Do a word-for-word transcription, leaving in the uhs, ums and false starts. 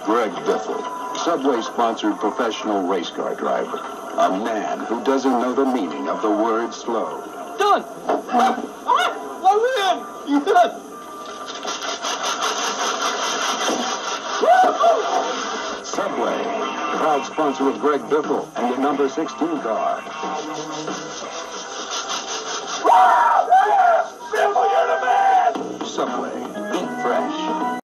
Greg Biffle, Subway-sponsored professional race car driver. A man who doesn't know the meaning of the word slow. Done! Ah, I win! Yes! Subway, proud sponsor of Greg Biffle and the number sixteen car.